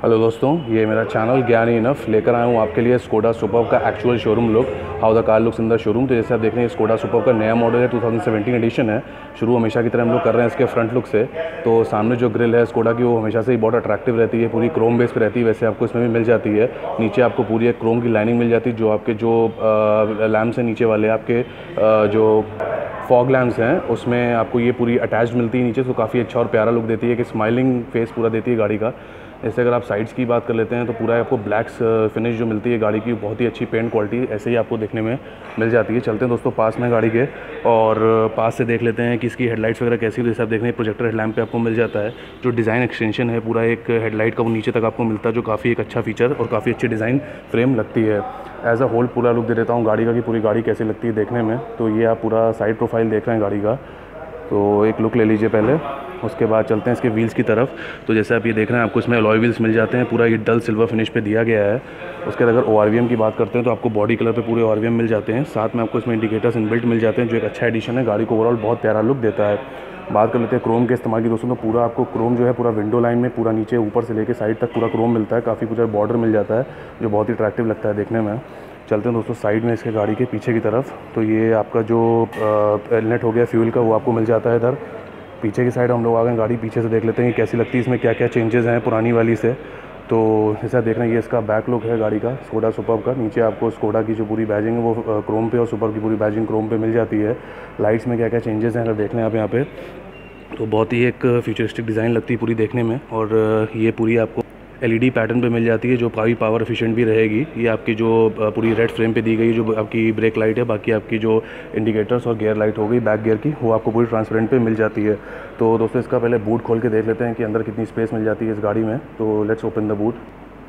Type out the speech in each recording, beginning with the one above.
Hello दोस्तों, ये मेरा चैनल ज्ञानी इनफ लेकर आया हूँ आपके लिए स्कोडा सुपर्ब का actual showroom look, how the car looks in the showroom. तो जैसे आप देख रहे हैं स्कोडा सुपर्ब का नया मॉडल है, 2017 एडिशन है। शुरू हमेशा की तरह हम लोग कर रहे हैं इसके फ्रंट लुक से। तो सामने जो ग्रिल है स्कोडा की वो हमेशा से ही बहुत अट्रैक्टिव रहती है, पूरी क्रोम बेस पर रहती है। वैसे आपको इसमें भी मिल जाती है। नीचे आपको पूरी एक क्रोम की लाइनिंग मिल जाती है। जो आपके जो लैम्प्स हैं नीचे वाले आपके जो फॉग लैम्प्स हैं उसमें आपको ये पूरी अटैच्ड मिलती है नीचे। तो काफ़ी अच्छा और प्यारा लुक देती है कि स्माइलिंग फेस पूरा देती है गाड़ी का। जैसे अगर आप साइड्स की बात कर लेते हैं तो पूरा आपको ब्लैक फिनिश जो मिलती है गाड़ी की, बहुत ही अच्छी पेंट क्वालिटी ऐसे ही आपको देखने में मिल जाती है। चलते हैं दोस्तों पास में गाड़ी के और पास से देख लेते हैं कि इसकी हेडलाइट्स वगैरह कैसी। जैसे आप देख रहे हैं प्रोजेक्टर हेडलैम्प पे आपको मिल जाता है। जो डिज़ाइन एक्सटेंशन है पूरा एक हेडलाइट का वो नीचे तक आपको मिलता है, जो काफ़ी एक अच्छा फीचर और काफ़ी अच्छी डिज़ाइन फ्रेम लगती है। एज अ होल पूरा लुक दे देता हूँ गाड़ी का कि पूरी गाड़ी कैसी लगती है देखने में। तो ये आप पूरा साइड प्रोफाइल देख रहे हैं गाड़ी का, तो एक लुक ले लीजिए पहले, उसके बाद चलते हैं इसके व्हील्स की तरफ। तो जैसे आप ये देख रहे हैं आपको इसमें अलॉय व्हील्स मिल जाते हैं, पूरा ये डल सिल्वर फिनिश पे दिया गया है। उसके बाद अगर ORVM की बात करते हैं तो आपको बॉडी कलर पे पूरे ORVM मिल जाते हैं। साथ में आपको इसमें इंडिकेटर्स इनबिल्ट मिल जाते हैं, जो एक अच्छा एडिशन है, गाड़ी को ओवरऑल बहुत प्यारा लुक देता है। बात कर लेते हैं क्रोम के इस्तेमाल की दोस्तों। तो पूरा आपको क्रोम जो है पूरा विंडो लाइन में पूरा नीचे ऊपर से लेकर साइड तक पूरा क्रोम मिलता है। काफ़ी कुछ बॉर्डर मिल जाता है जो बहुत ही अट्रैक्टिव लगता है देखने में। चलते हैं दोस्तों साइड में इसके गाड़ी के पीछे की तरफ। तो ये आपका जो इनलेट हो गया फ्यूल का वो आपको मिल जाता है इधर। पीछे की साइड हम लोग आ गए, गाड़ी पीछे से देख लेते हैं कि कैसी लगती है, इसमें क्या क्या चेंजेस हैं पुरानी वाली से। तो जैसा देख रहे हैं ये इसका बैक लुक है गाड़ी का स्कोडा सुपर्ब का। नीचे आपको स्कोडा की जो पूरी बैजिंग है वो क्रोम पे और सुपर्ब की पूरी बैजिंग क्रोम पे मिल जाती है। लाइट्स में क्या क्या चेंजेस हैं अगर देख लें आप यहाँ पे, तो बहुत ही एक फ्यूचरिस्टिक डिज़ाइन लगती है पूरी देखने में। और ये पूरी आपको LED पैटर्न पे मिल जाती है जो काफ़ी पावर एफिशिएंट भी रहेगी। ये आपकी जो पूरी रेड फ्रेम पे दी गई जो आपकी ब्रेक लाइट है, बाकी आपकी जो इंडिकेटर्स और गियर लाइट हो गई बैक गियर की, वो आपको पूरी ट्रांसपेरेंट पे मिल जाती है। तो दोस्तों इसका पहले बूट खोल के देख लेते हैं कि अंदर कितनी स्पेस मिल जाती है इस गाड़ी में। तो लेट्स ओपन द बूट।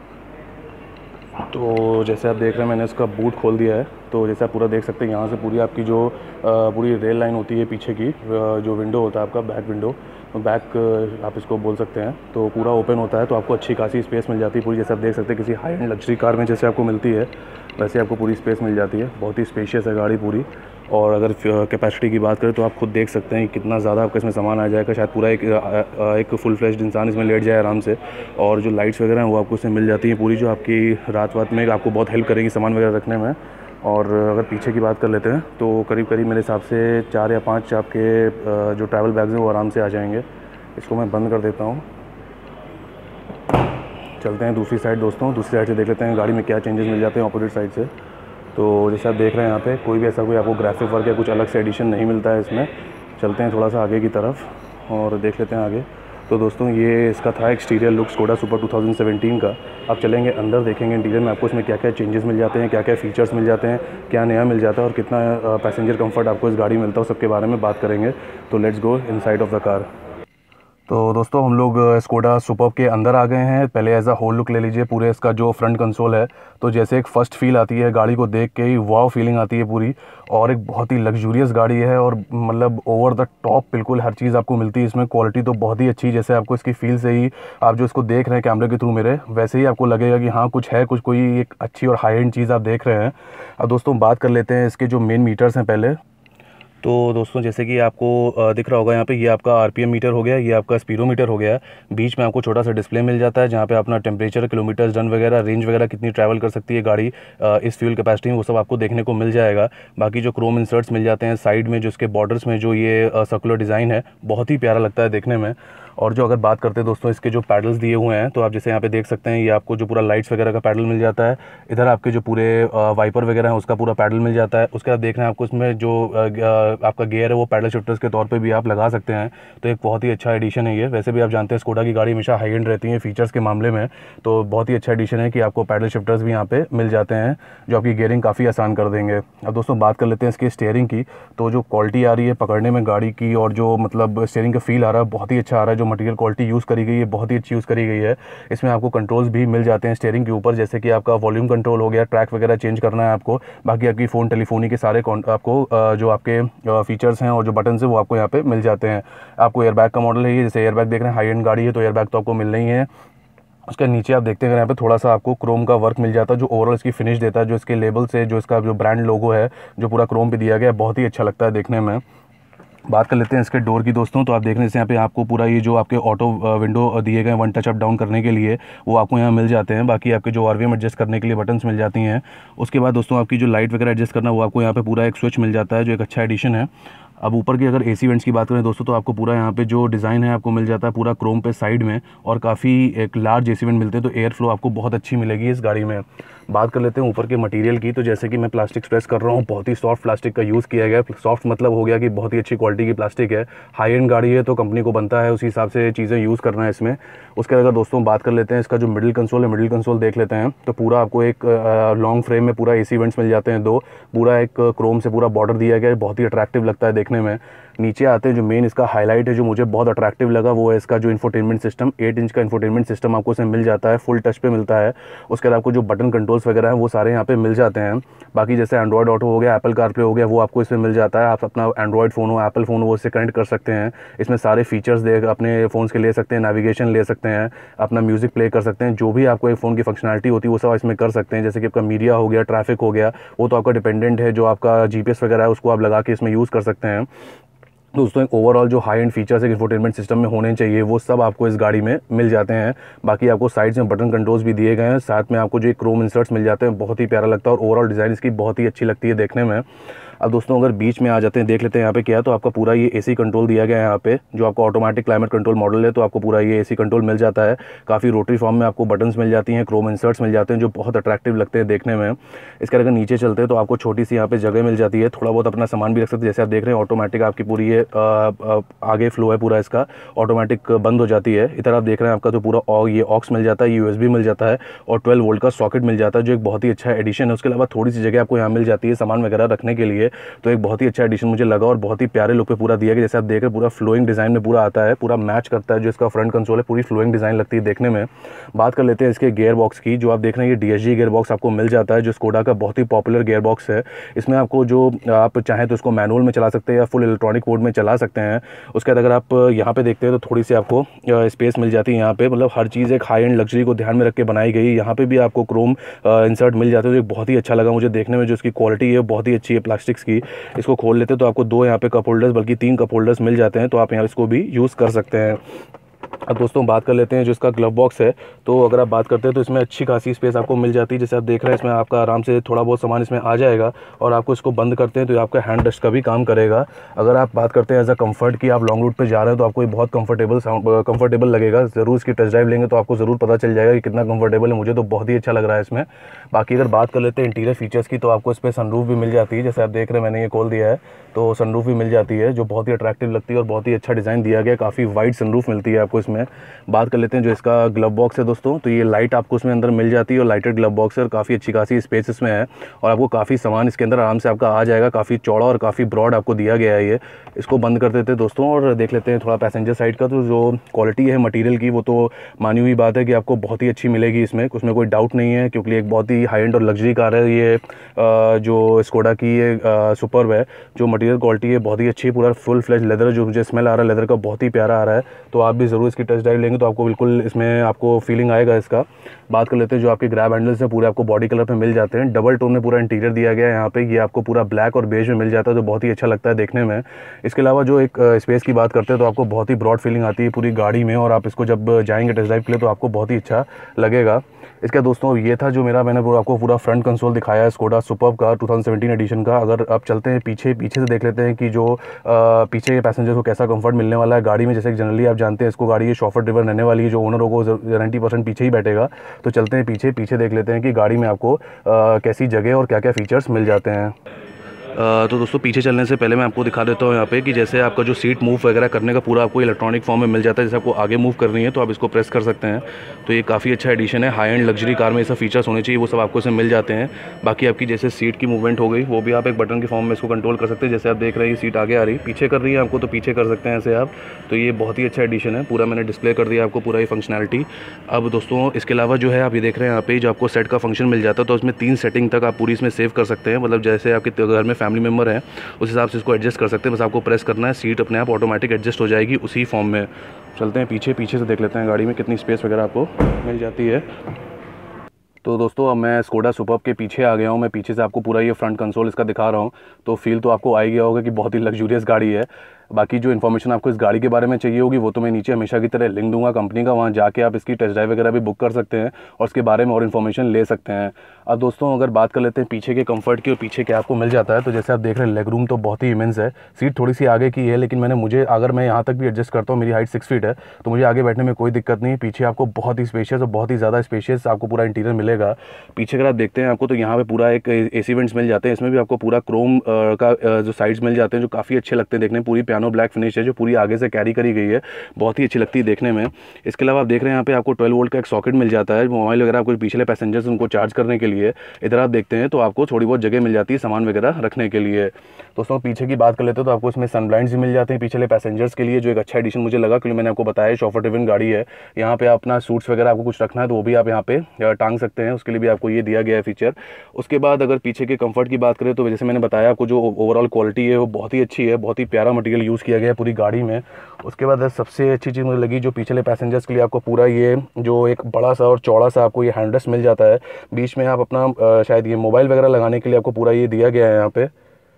तो जैसे आप देख रहे हैं मैंने इसका बूट खोल दिया है। तो जैसे आप पूरा देख सकते हैं यहाँ से पूरी आपकी जो पूरी रेल लाइन होती है पीछे की, जो विंडो होता है आपका बैक विंडो, बैक आप इसको बोल सकते हैं, तो पूरा ओपन होता है। तो आपको अच्छी खासी स्पेस मिल जाती है पूरी। जैसे आप देख सकते हैं किसी हाई एंड लग्जरी कार में जैसे आपको मिलती है वैसे आपको पूरी स्पेस मिल जाती है। बहुत ही स्पेशियस है गाड़ी पूरी। और अगर कैपेसिटी की बात करें तो आप खुद देख सकते हैं कितना ज़्यादा आपका इसमें सामान आ जाएगा। शायद पूरा एक फुल फ्लेश्ड इंसान इसमें लेट जाए आराम से। और जो लाइट्स वगैरह हैं वो आपको इसमें मिल जाती हैं पूरी, जो आपकी रात में आपको बहुत हेल्प करेगी सामान वगैरह रखने में। और अगर पीछे की बात कर लेते हैं तो करीब करीब मेरे हिसाब से 4 या 5 आपके जो ट्रैवल बैग्स हैं वो आराम से आ जाएंगे। इसको मैं बंद कर देता हूँ। चलते हैं दूसरी साइड दोस्तों, दूसरी साइड से देख लेते हैं गाड़ी में क्या चेंजेस मिल जाते हैं ऑपोजिट साइड से। तो जैसे आप देख रहे हैं यहाँ पे कोई भी ऐसा कोई आपको ग्राफिक वर्क या कुछ अलग से एडिशन नहीं मिलता है इसमें। चलते हैं थोड़ा सा आगे की तरफ और देख लेते हैं आगे। तो दोस्तों ये इसका था एक्सटीरियर लुक स्कोडा सुपर 2017 का। अब चलेंगे अंदर, देखेंगे इंटीरियर में आपको इसमें क्या क्या चेंजेस मिल जाते हैं, क्या क्या फीचर्स मिल जाते हैं, क्या नया मिल जाता है और कितना पैसेंजर कंफर्ट आपको इस गाड़ी में मिलता है, सबके बारे में बात करेंगे। तो let's go inside of the car. तो दोस्तों हम लोग स्कोडा सुपर्ब के अंदर आ गए हैं। पहले एज अ होल लुक ले लीजिए पूरे इसका जो फ्रंट कंसोल है। तो जैसे एक फ़र्स्ट फील आती है गाड़ी को देख के ही, वाव फीलिंग आती है पूरी। और एक बहुत ही लग्जूरियस गाड़ी है और मतलब ओवर द टॉप बिल्कुल हर चीज़ आपको मिलती है इसमें। क्वालिटी तो बहुत ही अच्छी, जैसे आपको इसकी फील से ही आप जो इसको देख रहे हैं कैमरे के थ्रू मेरे, वैसे ही आपको लगेगा कि हाँ कुछ है, कुछ कोई एक अच्छी और हाई एंड चीज़ आप देख रहे हैं। अब दोस्तों बात कर लेते हैं इसके जो मेन मीटर्स हैं पहले। तो दोस्तों जैसे कि आपको दिख रहा होगा यहाँ पे, ये आपका RPM मीटर हो गया, ये आपका स्पीडोमीटर हो गया। बीच में आपको छोटा सा डिस्प्ले मिल जाता है जहाँ पे अपना टेम्परेचर, किलोमीटर्स डन वगैरह, रेंज वगैरह कितनी ट्रैवल कर सकती है गाड़ी इस फ्यूल कैपेसिटी में, वो सब आपको देखने को मिल जाएगा। बाकी जो क्रोम इंसर्ट्स मिल जाते हैं साइड में, जो इसके बॉर्डर्स में जो ये सर्कुलर डिज़ाइन है, बहुत ही प्यारा लगता है देखने में। और जो अगर बात करते हैं दोस्तों इसके जो पैडल्स दिए हुए हैं, तो आप जैसे यहाँ पे देख सकते हैं ये आपको जो पूरा लाइट्स वगैरह का पैडल मिल जाता है। इधर आपके जो पूरे वाइपर वगैरह हैं उसका पूरा पैडल मिल जाता है। उसके बाद देख रहे हैं आपको इसमें जो आपका गियर है वो पैडल शिफ्टर्स के तौर पे भी आप लगा सकते हैं। तो एक बहुत ही अच्छा एडिशन है ये। वैसे भी आप जानते हैं स्कोडा की गाड़ी हमेशा हाई एंड रहती है फीचर्स के मामले में, तो बहुत ही अच्छा एडिशन है कि आपको पैडल शिफ्टर्स भी यहाँ पे मिल जाते हैं जो आपकी गियरिंग काफ़ी आसान कर देंगे। अब दोस्तों बात कर लेते हैं इसकी स्टीयरिंग की। तो जो क्वालिटी आ रही है पकड़ने में गाड़ी की और जो मतलब स्टीयरिंग का फील आ रहा है बहुत ही अच्छा आ रहा है। जो मटेरियल क्वालिटी यूज़ करी गई है बहुत ही अच्छी यूज़ करी गई है। इसमें आपको कंट्रोल्स भी मिल जाते हैं स्टीयरिंग के ऊपर, जैसे कि आपका वॉल्यूम कंट्रोल हो गया, ट्रैक वगैरह चेंज करना है आपको, बाकी आपकी फ़ोन टेलीफोनी के सारे आपको जो आपके फीचर्स हैं और जो बटन है वो आपको यहाँ पे मिल जाते हैं। आपको एयरबैग का मॉडल है ये, जैसे एयरबैग देख रहे हैं हाई एंड गाड़ी है तो एयरबैग तो आपको मिलना ही है। उसके नीचे आप देखते हैं यहाँ पे थोड़ा सा आपको क्रोम का वर्क मिल जाता है जो ओवरऑल इसकी फिनिश देता है। जो इसके लेबल से जो इसका जो ब्रांड लोगो है जो पूरा क्रोम पे दिया गया है, बहुत ही अच्छा लगता है देखने में। बात कर लेते हैं इसके डोर की दोस्तों। तो आप देख रहे हैं यहाँ पे आपको पूरा ये जो आपके ऑटो विंडो दिए गए वन टच अप डाउन करने के लिए वो आपको यहाँ मिल जाते हैं। बाकी आपके जो आरवीएम एडजस्ट करने के लिए बटन्स मिल जाती हैं। उसके बाद दोस्तों आपकी जो लाइट वगैरह एडजस्ट करना वो आपको यहाँ पे पूरा एक स्विच मिल जाता है, जो एक अच्छा एडिशन है। अब ऊपर की अगर एसी वेंट्स की बात करें दोस्तों, तो आपको पूरा यहाँ पे जो डिज़ाइन है आपको मिल जाता है पूरा क्रोम पे साइड में, और काफ़ी एक लार्ज एसी वेंट मिलते हैं, तो एयर फ्लो आपको बहुत अच्छी मिलेगी इस गाड़ी में। बात कर लेते हैं ऊपर के मटेरियल की। तो जैसे कि मैं प्लास्टिक प्रेस कर रहा हूँ, बहुत ही सॉफ्ट प्लास्टिक का यूज़ किया गया है। सॉफ्ट मतलब हो गया कि बहुत ही अच्छी क्वालिटी की प्लास्टिक है। हाई एंड गाड़ी है तो कंपनी को बनता है उसी हिसाब से चीज़ें यूज़ करना है इसमें। उसके अगर दोस्तों बात कर लेते हैं इसका जो मिडिल कंसोल है, मिडिल कंसोल देख लेते हैं। तो पूरा आपको एक लॉन्ग फ्रेम में पूरा एसी वेंट्स मिल जाते हैं दो, पूरा एक क्रोम से पूरा बॉर्डर दिया गया है, बहुत ही अट्रैक्टिव लगता है देखने में। नीचे आते हैं जो मेन इसका हाईलाइट है, जो मुझे बहुत अट्रैक्टिव लगा, वो है इसका जो इंफोटेनमेंट सिस्टम। 8 इंच का इंफोटेनमेंट सिस्टम आपको इसमें मिल जाता है, फुल टच पे मिलता है। उसके बाद आपको जो बटन कंट्रोल्स वगैरह हैं वो सारे यहाँ पे मिल जाते हैं। बाकी जैसे एंड्रॉयड ऑटो हो गया, एप्पल कारप्ले हो गया, वो आपको इसमें मिल जाता है। आप अपना एंड्रॉयड फ़ोन हो, एप्पल फ़ोन हो, वो इससे कनेक्ट कर सकते हैं। इसमें सारे फीचर्स अपने फ़ोन्स के ले सकते हैं, नेविगेशन ले सकते हैं, अपना म्यूज़िक प्ले कर सकते हैं। जो भी आपको एक फ़ोन की फंक्शनलिटी होती है वो सब इसमें कर सकते हैं। जैसे कि आपका मीडिया हो गया, ट्रैफिक हो गया, वो तो आपका डिपेंडेंट है। जो आपका जीपीएस वगैरह है उसको आप लगा के इसमें यूज़ कर सकते हैं। दोस्तों एक ओवरऑल जो हाई एंड फीचर्स है इंफोटेनमेंट सिस्टम में होने चाहिए वो सब आपको इस गाड़ी में मिल जाते हैं। बाकी आपको साइड्स में बटन कंट्रोल्स भी दिए गए हैं, साथ में आपको जो एक क्रोम इंसर्ट्स मिल जाते हैं, बहुत ही प्यारा लगता है और ओवरऑल डिज़ाइन इसकी बहुत ही अच्छी लगती है देखने में। अब दोस्तों अगर बीच में आ जाते हैं, देख लेते हैं यहाँ पे क्या है। तो आपका पूरा ये एसी कंट्रोल दिया गया है यहाँ पे, जो आपको ऑटोमेटिक क्लाइमेट कंट्रोल मॉडल है, तो आपको पूरा ये एसी कंट्रोल मिल जाता है। काफ़ी रोटरी फॉर्म में आपको बटन्स मिल जाती हैं, क्रोम इंसर्ट्स मिल जाते हैं, जो बहुत अट्रैक्टिव लगते हैं देखने में। इसके अगर नीचे चलते हैं तो आपको छोटी सी यहाँ पे जगह मिल जाती है, थोड़ा बहुत अपना सामान भी रख सकते हैं। जैसे आप देख रहे हैं ऑटोमेटिक आपकी पूरी ये आगे फ्लो है पूरा इसका, ऑटोमेटिक बंद हो जाती है। इधर आप देख रहे हैं आपका तो पूरा ये ऑक्स मिल जाता है, यूएसबी मिल जाता है और 12 वोल्ट का सॉकेट मिल जाता है, जो एक बहुत ही अच्छा एडिशन है। उसके अलावा थोड़ी सी जगह आपको यहाँ मिल जाती है सामान वगैरह रखने के लिए, तो एक बहुत ही अच्छा एडिशन मुझे लगा और बहुत ही प्यारे लुक पे पूरा दिया गया। जैसे आप देख रहे हैं पूरा फ्लोइंग डिज़ाइन में पूरा आता है, पूरा मैच करता है। जो इसका फ्रंट कंसोल है पूरी फ्लोइंग डिज़ाइन लगती है देखने में। बात कर लेते हैं इसके गियर बॉक्स की। जो आप देख रहे हैं ये डीएसजी गियर बॉक्स आपको मिल जाता है, जो स्कोडा का बहुत ही पॉपुलर गियर बॉक्स है। इसमें आपको जो आप चाहें तो इसको मैनुअल में चला सकते हैं या फुल इलेक्ट्रॉनिक मोड में चला सकते हैं। उसके बाद अगर आप यहाँ पे देखते हैं तो थोड़ी सी आपको स्पेस मिल जाती है यहाँ पे, मतलब हर चीज़ एक हाई एंड लग्जरी को ध्यान में रख के बनाई गई है। यहाँ पे भी आपको क्रोम इंसर्ट मिल जाते हैं, जो बहुत ही अच्छा लगा मुझे देखने में। जो इसकी क्वालिटी है बहुत ही अच्छी है प्लास्टिक्स की। इसको खोल लेते तो आपको 2 यहाँ पे कप होल्डर्स, बल्कि 3 कप होल्डर्स मिल जाते हैं, तो आप यहाँ इसको भी यूज़ कर सकते हैं। अब दोस्तों बात कर लेते हैं जो इसका ग्लव बॉक्स है। तो अगर आप बात करते हैं तो इसमें अच्छी खासी स्पेस आपको मिल जाती है। जैसे आप देख रहे हैं इसमें आपका आराम से थोड़ा बहुत सामान इसमें आ जाएगा, और आपको इसको बंद करते हैं तो ये आपका हैंड रेस्ट का भी काम करेगा। अगर आप बात करते हैं एज अ कंफर्ट की, आप लॉन्ग रूट पे जा रहे हैं तो आपको ये बहुत कंफर्टेबल लगेगा। ज़रूर इसकी टेस्ट ड्राइव लेंगे तो आपको ज़रूर पता चल जाएगा कि कितना कंफर्टेबल है। मुझे तो बहुत ही अच्छा लग रहा है इसमें। बाकी अगर बात कर लेते हैं इंटीरियर फीचर्स की, तो आपको इस पर सनरूफ भी मिल जाती है। जैसे आप देख रहे हैं मैंने ये खोल दिया है, तो सनरूफ भी मिल जाती है, जो बहुत ही अट्रैक्टिव लगती है और बहुत ही अच्छा डिज़ाइन दिया गया है। काफ़ी वाइड सनरूफ मिलती है आपको इसमें। बात कर लेते हैं जो इसका ग्लव बॉक्स है दोस्तों, तो ये लाइट आपको उसमें अंदर मिल जाती है और लाइटेड ग्लव बॉक्स है और काफ़ी अच्छी खासी स्पेस इसमें है, और आपको काफ़ी सामान इसके अंदर आराम से आपका आ जाएगा। काफ़ी चौड़ा और काफ़ी ब्रॉड आपको दिया गया है ये। इसको बंद कर देते हैं दोस्तों और देख लेते हैं थोड़ा पैसेंजर साइड का। तो जो क्वालिटी है मटेरियल की वो तो मानी हुई बात है कि आपको बहुत ही अच्छी मिलेगी इसमें, उसमें कोई डाउट नहीं है, क्योंकि एक बहुत ही हाई एंड और लग्जरी कार है ये। जो स्कोडा की ये सुपर्ब है, जो मटेरियल क्वालिटी है बहुत ही अच्छी है। पूरा फुल फ्लेज लेदर, जो मुझे स्मेल आ रहा है लेदर का बहुत ही प्यारा आ रहा है। तो आप भी ज़रूर इसकी टेस्ट ड्राइव लेंगे तो आपको बिल्कुल इसमें आपको फीलिंग आएगा इसका। बात कर लेते हैं जो आपके ग्रैब हैंडल्स हैं पूरे आपको बॉडी कलर पे मिल जाते हैं। डबल टोन में पूरा इंटीरियर दिया गया है यहाँ पे। ये आपको पूरा ब्लैक और बेज में मिल जाता है, जो बहुत ही अच्छा लगता है देखने में। इसके अलावा जो एक स्पेस की बात करते हैं तो आपको बहुत ही ब्रॉड फीलिंग आती है पूरी गाड़ी में, और आप इसको जब जाएंगे टेस्ट ड्राइव के लिए तो आपको बहुत ही अच्छा लगेगा। इसका दोस्तों ये था जो मैंने आपको पूरा फ्रंट कंसोल दिखाया है स्कोडा सुपर्ब का 2017 एडिशन का। अगर आप चलते हैं पीछे से देख लेते हैं कि जो पीछे पैसेंजर को कैसा कंफर्ट मिलने वाला है गाड़ी में। जैसे जनरली आप जानते हैं इसको गाड़ी ये शॉफर ड्रिवन रहने वाली है, जो ओनर होगा 90% पीछे ही बैठेगा। तो चलते हैं पीछे देख लेते हैं कि गाड़ी में आपको कैसी जगह और क्या क्या फीचर्स मिल जाते हैं। तो दोस्तों पीछे चलने से पहले मैं आपको दिखा देता हूँ यहाँ पे कि जैसे आपका जो सीट मूव वगैरह करने का पूरा आपको इलेक्ट्रॉनिक फॉर्म में मिल जाता है। जैसे आपको आगे मूव करनी है तो आप इसको प्रेस कर सकते हैं। तो ये काफ़ी अच्छा एडिशन है। हाई एंड लग्जरी कार में ये सब फीचर्स होने चाहिए, वो सब आपको इसमें मिल जाते हैं। बाकी आपकी जैसे सीट की मूवमेंट हो गई वो भी आप एक बटन के फॉर्म में इसको कंट्रोल कर सकते हैं। जैसे आप देख रहे हैं सीट आगे आ रही, पीछे कर रही है आपको तो पीछे कर सकते हैं ऐसे आप। तो ये बहुत ही अच्छा एडिशन है। पूरा मैंने डिस्प्ले कर दिया आपको पूरा ये फंक्शनैलिटी। अब दोस्तों इसके अलावा जो है आप ये देख रहे हैं यहाँ पे जो आपको सेट का फंक्शन मिल जाता है, तो उसमें 3 सेटिंग तक आप पूरी इसमें सेव कर सकते हैं। मतलब जैसे आपके घर में फैमिली मेम्बर हैं उस हिसाब से इसको एडजस्ट कर सकते हैं। बस आपको प्रेस करना है, सीट अपने आप ऑटोमेटिक एडजस्ट हो जाएगी उसी फॉर्म में। चलते हैं पीछे से देख लेते हैं गाड़ी में कितनी स्पेस वगैरह आपको मिल जाती है। तो दोस्तों अब मैं स्कोडा सुपर्ब के पीछे आ गया हूँ। मैं पीछे से आपको पूरा ये फ्रंट कंसोल इसका दिखा रहा हूँ, तो फील तो आपको आ ही गया होगा कि बहुत ही लग्जूरियस गाड़ी है। बाकी जो इन्फॉर्मेशन आपको इस गाड़ी के बारे में चाहिए होगी वो तो मैं नीचे हमेशा की तरह लिंक दूंगा कंपनी का, वहाँ जाके आप इसकी टेस्ट ड्राइव वगैरह भी बुक कर सकते हैं और इसके बारे में और इन्फॉर्मेशन ले सकते हैं। अब दोस्तों अगर बात कर लेते हैं पीछे के कंफर्ट की और पीछे क्या आपको मिल जाता है, तो जैसे आप देख रहे हैं लेग रूम तो बहुत ही इमेंस है। सीट थोड़ी सी आगे की है, लेकिन अगर मैं यहाँ तक भी एडजस्ट करता हूँ, मेरी हाइट 6 फीट है, तो मुझे आगे बैठने में कोई दिक्कत नहीं है। पीछे आपको बहुत ही स्पेशियस और बहुत ही ज़्यादा स्पेशियस आपको पूरा इंटीरियर मिलेगा। पीछे अगर आप देखते हैं आपको, तो यहाँ पे पूरा एक AC वेंट्स मिल जाते हैं। इसमें भी आपको पूरा क्रोम का जो साइड्स मिल जाते हैं, जो काफ़ी अच्छे लगते हैं देखने में। पूरी पियानो ब्लैक फिनिश है जो पूरी आगे से कैरी करी गई है, बहुत ही अच्छी लगती है देखने में। इसके अलावा आप देख रहे हैं यहाँ पे आपको 12 वोल्ट का एक सॉकेट मिल जाता है, मोबाइल वगैरह आपको पिछले पैसेंजर्स उनको चार्ज करने के लिए। इधर आप देखते हैं तो आपको थोड़ी बहुत जगह मिल जाती है सामान वगैरह रखने के लिए। दोस्तों पीछे की बात कर लेते हैं तो आपको इसमें सन ब्लाइंड्स भी मिल जाते हैं पिछले पैसेंजर्स के लिए, जो एक अच्छा एडिशन मुझे लगा, क्योंकि मैंने आपको बताया शॉफर ड्रिवन गाड़ी है। यहाँ पे अपना सूट्स वगैरह आपको कुछ रखना है तो वो भी आप यहाँ पे टांग सकते हैं, उसके लिए भी आपको ये दिया गया है फीचर। उसके बाद अगर पीछे के कंफर्ट की बात करें तो जैसे मैंने बताया आपको, जो ओवरऑल क्वालिटी है वो बहुत ही अच्छी है, बहुत ही प्यारा मटेरियल यूज़ किया गया है पूरी गाड़ी में। उसके बाद सबसे अच्छी चीज़ मुझे लगी, जो पिछले पैसेंजर्स के लिए आपको पूरा ये जो एक बड़ा सा और चौड़ा सा आपको ये हैंड रेस्ट मिल जाता है। बीच में आप अपना शायद ये मोबाइल वगैरह लगाने के लिए आपको पूरा ये दिया गया है यहाँ पे।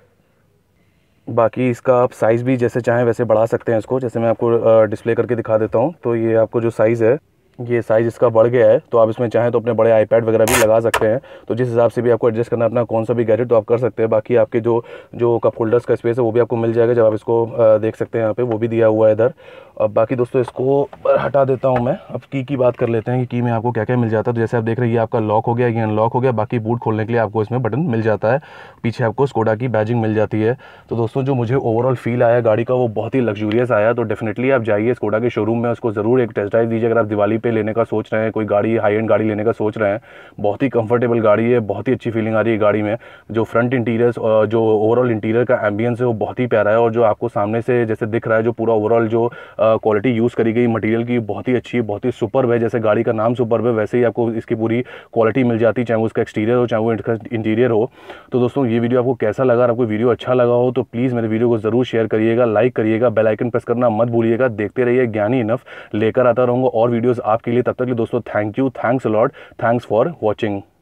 बाकी इसका आप साइज़ भी जैसे चाहें वैसे बढ़ा सकते हैं इसको। जैसे मैं आपको डिस्प्ले करके दिखा देता हूँ, तो ये आपको जो साइज़ है, ये साइज़ इसका बढ़ गया है, तो आप इसमें चाहें तो अपने बड़े आईपैड वगैरह भी लगा सकते हैं। तो जिस हिसाब से भी आपको एडजस्ट करना है अपना कौन सा भी गैजेट, तो आप कर सकते हैं। बाकी आपके जो कप होल्डर्स का स्पेस है वो भी आपको मिल जाएगा, जब आप इसको देख सकते हैं यहाँ पे, वो भी दिया हुआ है इधर। अब बाकी दोस्तों इसको हटा देता हूँ मैं। अब की बात कर लेते हैं कि में आपको क्या क्या मिल जाता है। तो जैसे आप देख रहे हैं ये आपका लॉक हो गया, ये अनलॉक हो गया। बाकी बूट खोलने के लिए आपको इसमें बटन मिल जाता है। पीछे आपको स्कोडा की बैजिंग मिल जाती है। तो दोस्तों जो मुझे ओवरऑल फील आया गाड़ी का वो बहुत ही लग्जूरियस आया। तो डेफिनेटली आप जाइए स्कोडा के शोरूम में, उसको ज़रूर एक टेस्ट ड्राइव दीजिए। अगर आप दिवाली पे लेने का सोच रहे हैं, कोई गाड़ी हाई एंड गाड़ी लेने का सोच रहे हैं, बहुत ही कंफर्टेबल गाड़ी है, बहुत ही अच्छी फीलिंग आ रही है गाड़ी में। जो फ्रंट इंटीरियर्स और जो ओवरऑल इंटीरियर का एम्बियंस है वो बहुत ही प्यारा है। और जो आपको सामने से जैसे दिख रहा है, जो पूरा ओवरऑल जो क्वालिटी यूज़ करी गई मटेरियल की बहुत ही अच्छी है, बहुत ही सुपर्ब है। जैसे गाड़ी का नाम सुपर्ब है, वैसे ही आपको इसकी पूरी क्वालिटी मिल जाती है, चाहे वो उसका एक्सटीरियर हो चाहे वो इसका इंटीरियर हो। तो दोस्तों ये वीडियो आपको कैसा लगा? अगर आपको वीडियो अच्छा लगा हो तो प्लीज़ मेरे वीडियो को ज़रूर शेयर करिएगा, लाइक करिएगा, बेल आइकन प्रेस करना मत भूलिएगा। देखते रहिए ज्ञानी इनफ, लेकर आता रहूँगा और वीडियोज़ आपके लिए। तब तक के लिए दोस्तों thank you, thanks a lot, thanks for watching.